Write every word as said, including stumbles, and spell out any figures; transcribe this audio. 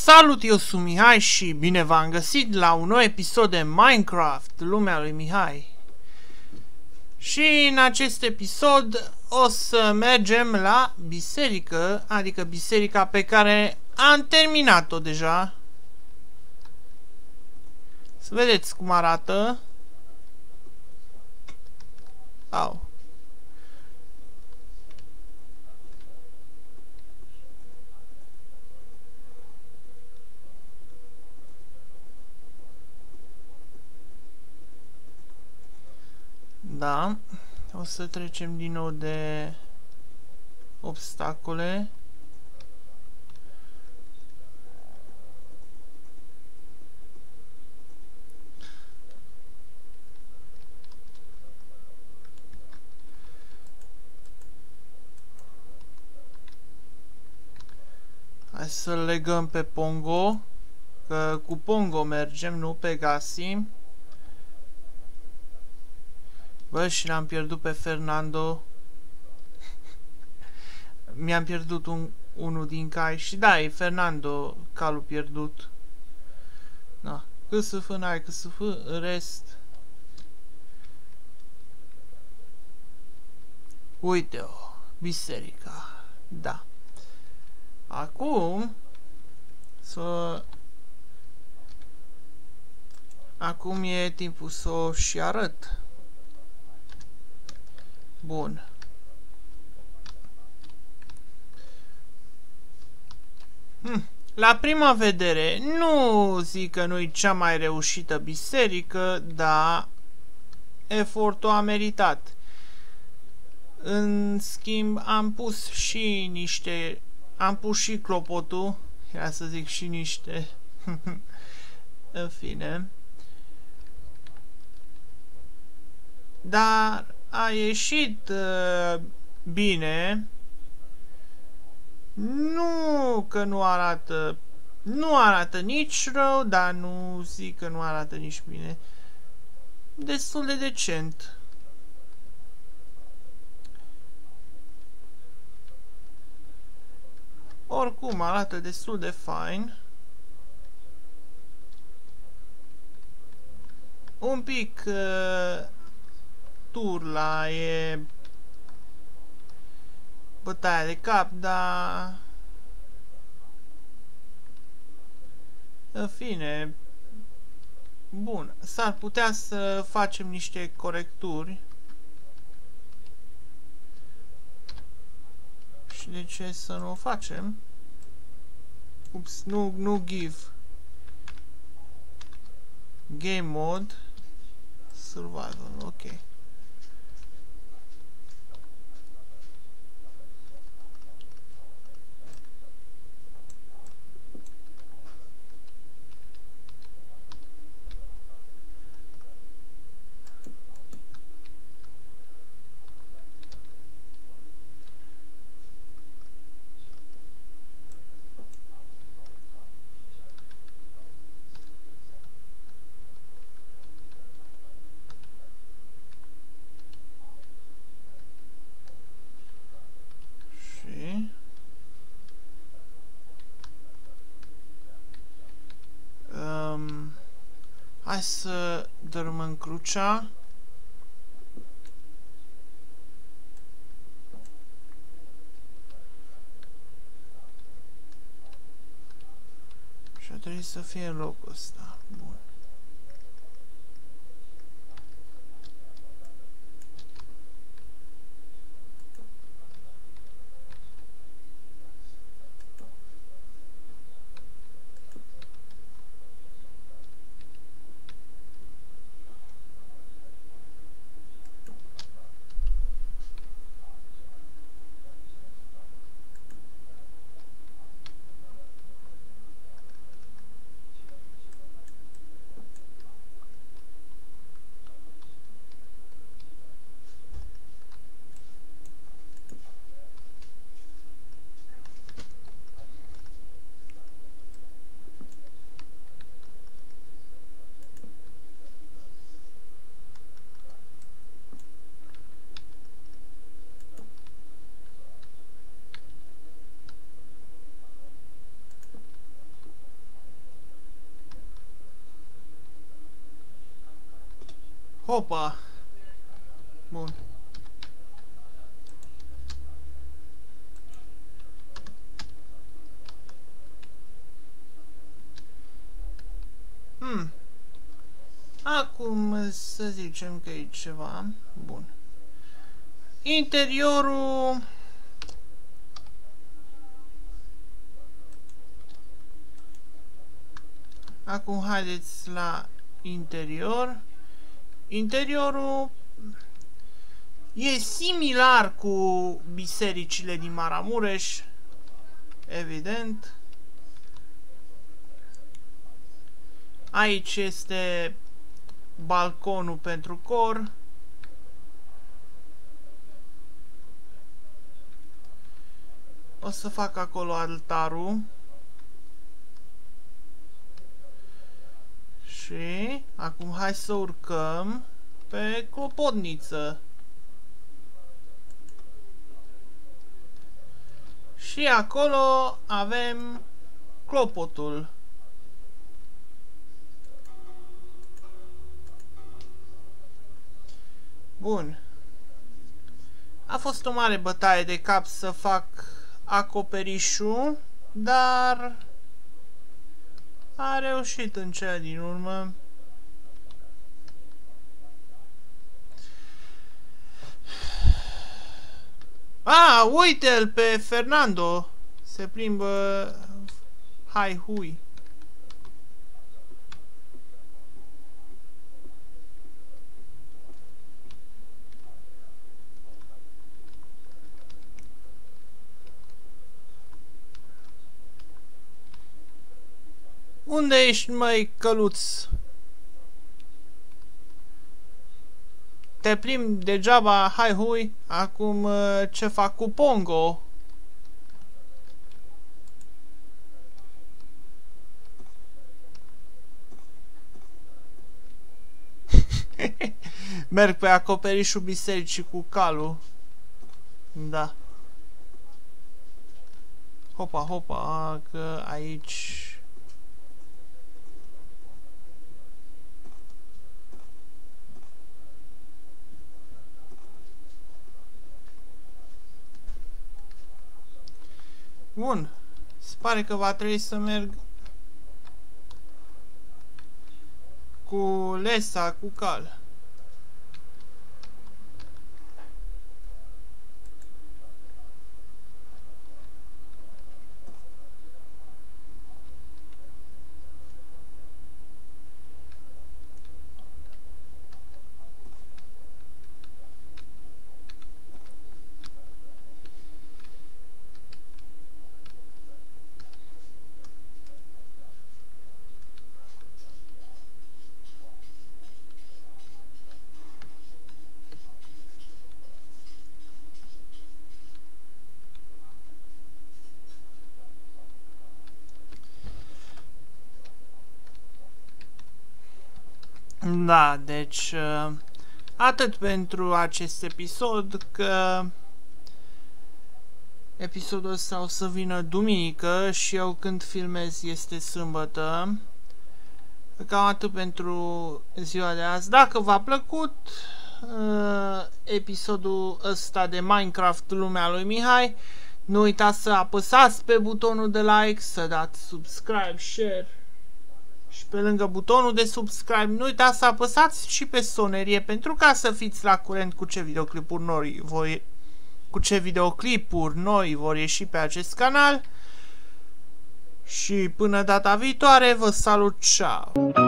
Salut, eu sunt Mihai și bine v-am găsit la un nou episod de Minecraft, lumea lui Mihai. Și în acest episod o să mergem la biserică, adică biserica pe care am terminat-o deja. Să vedeți cum arată. Au. Da, o să trecem din nou de obstacole. Hai să-l legăm pe Pongo, că cu Pongo mergem, nu pe Gasi. Bă, și l-am pierdut pe Fernando. Mi-am pierdut un, unul din cai. Și da, e Fernando, calul pierdut. Da. Cât să fă, n-ai cât să fă, în rest. Uite-o, biserica. Da. Acum să... Acum e timpul să o și arăt. Bun. Hm. La prima vedere, nu zic că nu-i cea mai reușită biserică, dar efortul a meritat. În schimb, am pus și niște... Am pus și clopotul, ia să zic și niște... În fine. Dar... a ieșit uh, bine. Nu că nu arată, nu arată nici rău, dar nu zic că nu arată nici bine. Destul de decent. Oricum arată destul de fain. Un pic uh, turla e bătaia de cap, dar în fine, bun, s-ar putea să facem niște corecturi. Și de ce să nu o facem? Ups, nu, nu give. Game mode survival, ok. Um, hai să dărâmăm crucea. Și a trebuit să fie în locul ăsta. Bun. Hopa! Bun. Hmm. Acum să zicem că e ceva. Bun. Interiorul... Acum haideți la interior. Interiorul e similar cu bisericile din Maramureș, evident. Aici este balconul pentru cor. O să fac acolo altarul. Și acum hai să urcăm pe clopotniță. Și acolo avem clopotul. Bun. A fost o mare bătaie de cap să fac acoperișul, dar a reușit în cea din urmă. Ah, uite-l pe Fernando. Se plimbă hai hui. Unde ești, măi, căluț? Te plimbi degeaba, hai hui. Acum ce fac cu Pongo? Merg pe acoperișul bisericii cu calul. Da. Hopa, hopa, că aici... Bun. Se pare că va trebui să merg cu lesa, cu cal. Da, deci atât pentru acest episod, că episodul ăsta o să vină duminică și eu când filmez este sâmbătă. Cam atât pentru ziua de azi. Dacă v-a plăcut uh, episodul ăsta de Minecraft Lumea lui Mihai, nu uitați să apăsați pe butonul de like, să dați subscribe, share și pe lângă butonul de subscribe nu uitați să apăsați și pe sonerie pentru ca să fiți la curent cu ce videoclipuri noi voi, cu ce videoclipuri noi vor ieși pe acest canal. Și până data viitoare vă salut, ciao!